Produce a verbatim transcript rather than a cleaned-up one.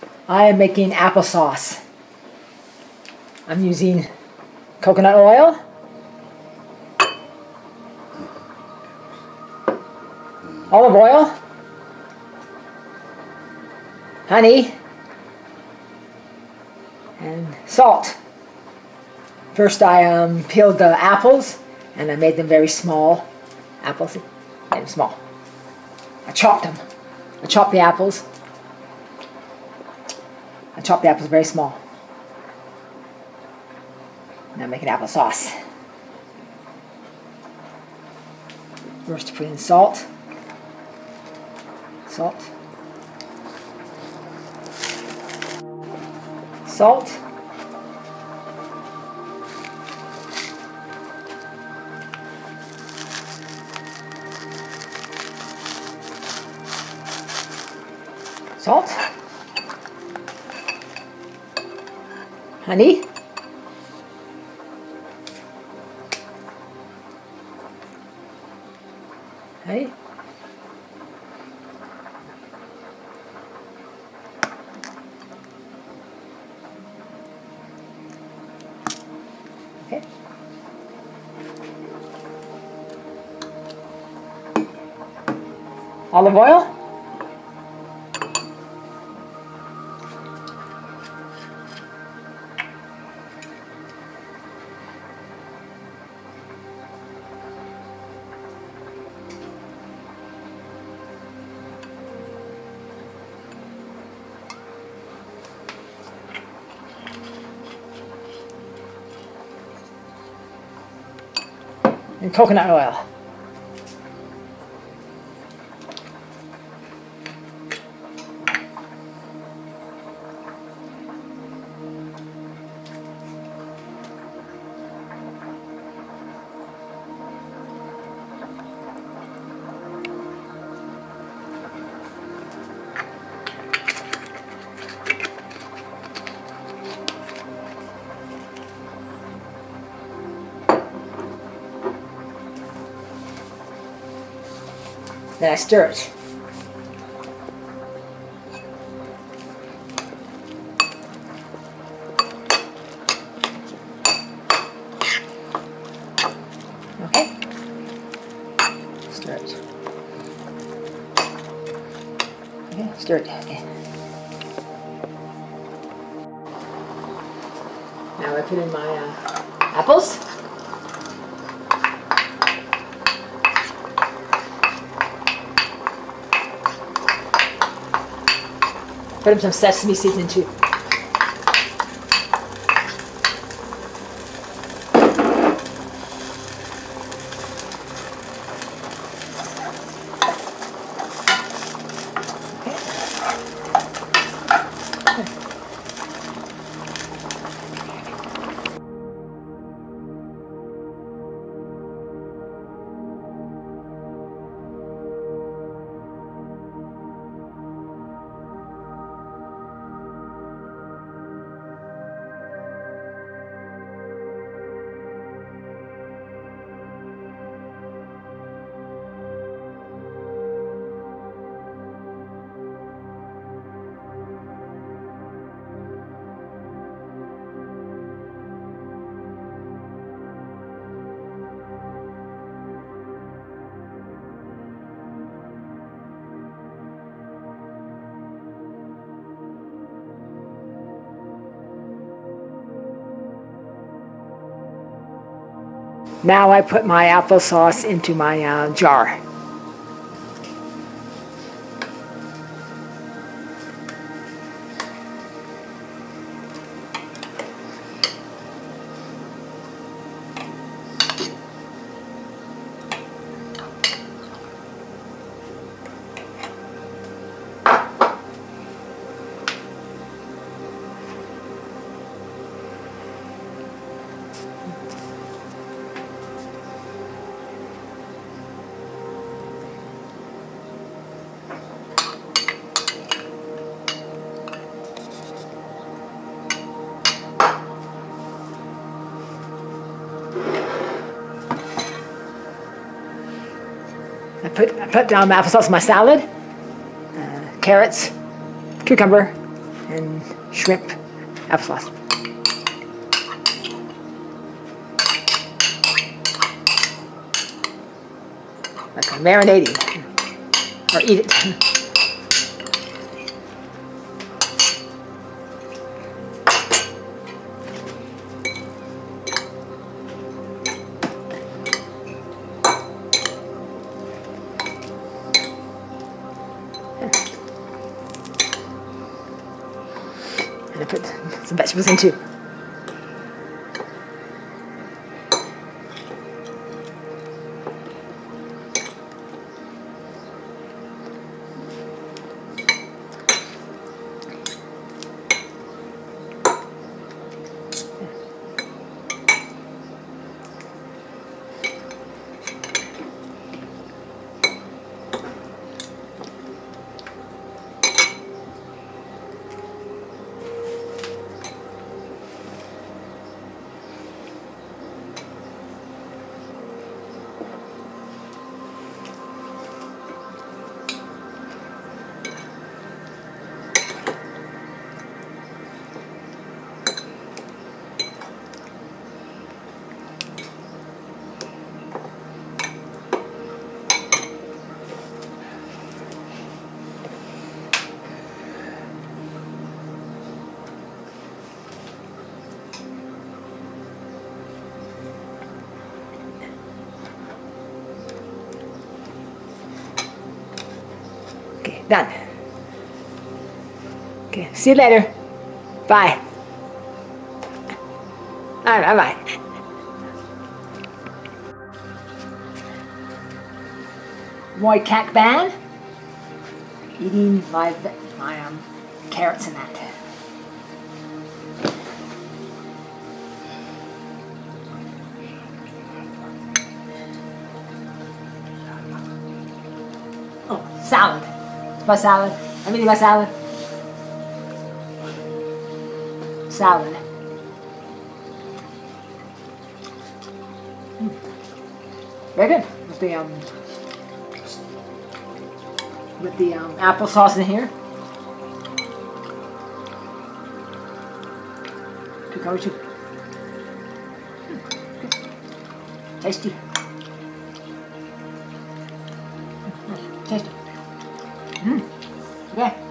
I am making applesauce. I'm using coconut oil, olive oil, honey, and salt. First I um, peeled the apples and I made them very small. Apples, made them small. I chopped them. I chopped the apples. I chopped the apples very small. Now I'm making applesauce. First put in salt. Salt. Salt. Salt. Honey. Honey. Okay. Olive oil. And coconut oil. Then I stir it. Okay. Stir it. Okay, stir it. Okay. Now I put in my uh, apples. Put in some sesame seeds in too. Now I put my applesauce into my uh, jar. I put, I put um, applesauce in my salad, uh, carrots, cucumber, and shrimp applesauce. Like I'm marinating, or eat it. And I put some vegetables in too. Okay, done. Okay, see you later. Bye. Bye, bye, bye. Roy Cakban, eating my, my um, carrots and that. Oh, salad. It's my salad. Let me eat my salad. Salad. Mm. Very good. With the um, with the um, applesauce in here. Cucumber too. Mm. Good. Tasty. Mm. Tasty. Mm. Okay.